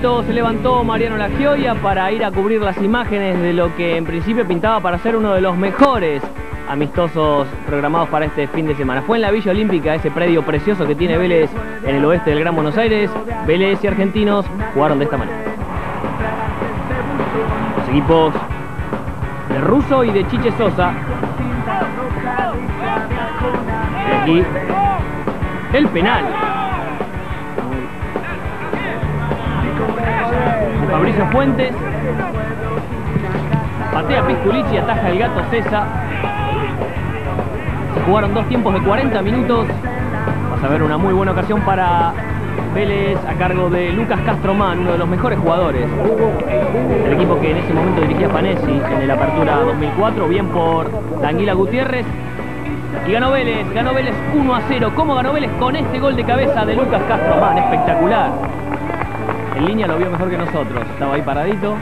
tempranito se levantó Mariano Lagioia para ir a cubrir las imágenes de lo que en principio pintaba para ser uno de los mejores amistosos programados para este fin de semana. Fue en la Villa Olímpica, ese predio precioso que tiene Vélez en el oeste del Gran Buenos Aires. Vélez y Argentinos jugaron de esta manera. Los equipos de Russo y de Chiche Sosa. Y aquí el penal. Fabricio Fuentes. Patea Pisculichi y ataja el Gato César. Se jugaron 2 tiempos de 40 minutos. Vas a ver una muy buena ocasión para Vélez a cargo de Lucas Castromán, uno de los mejores jugadores del equipo que en ese momento dirigía Panesi en el Apertura 2004. Bien por Danguila Gutiérrez. Y ganó Vélez 1-0. ¿Cómo ganó Vélez? Con este gol de cabeza de Lucas Castromán, espectacular. En línea lo vio mejor que nosotros, estaba ahí paradito.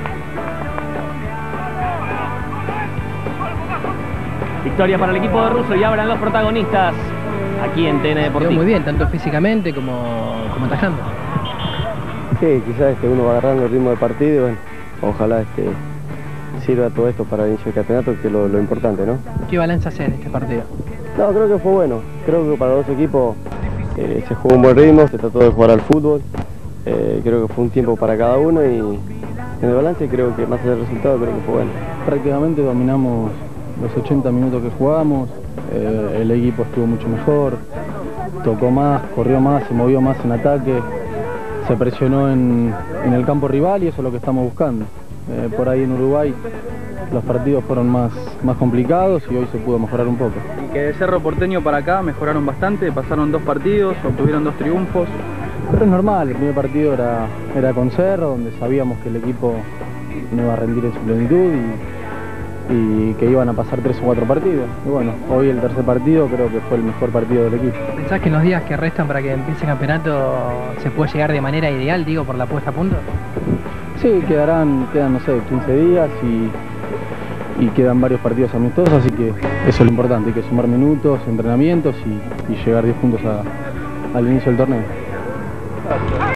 Victoria para el equipo de Russo y abran los protagonistas aquí en TN Deportivo. Muy bien, tanto físicamente como atajando. Sí, quizás uno va agarrando el ritmo del partido y bueno, ojalá sirva todo esto para el inicio del campeonato, que es lo importante, ¿no? ¿Qué balance hace en este partido? No, creo que fue bueno. Creo que para los dos equipos se jugó un buen ritmo, se trató de jugar al fútbol. Creo que fue un tiempo para cada uno y en el balance creo que más allá del resultado creo que fue bueno. Prácticamente dominamos los 80 minutos que jugamos, el equipo estuvo mucho mejor, tocó más, corrió más, se movió más en ataque, se presionó en el campo rival y eso es lo que estamos buscando. Por ahí en Uruguay los partidos fueron más complicados y hoy se pudo mejorar un poco. Y que de Cerro Porteño para acá mejoraron bastante, pasaron 2 partidos, obtuvieron 2 triunfos. Pero es normal, el primer partido era con Cerro, donde sabíamos que el equipo no iba a rendir en su plenitud y que iban a pasar 3 o 4 partidos. Y bueno, hoy el tercer partido creo que fue el mejor partido del equipo. ¿Pensás que en los días que restan para que empiece el campeonato se puede llegar de manera ideal, digo, por la puesta a punto? Sí, quedan no sé, 15 días y quedan varios partidos amistosos, así que eso es lo importante, hay que sumar minutos, entrenamientos y llegar 10 puntos al inicio del torneo.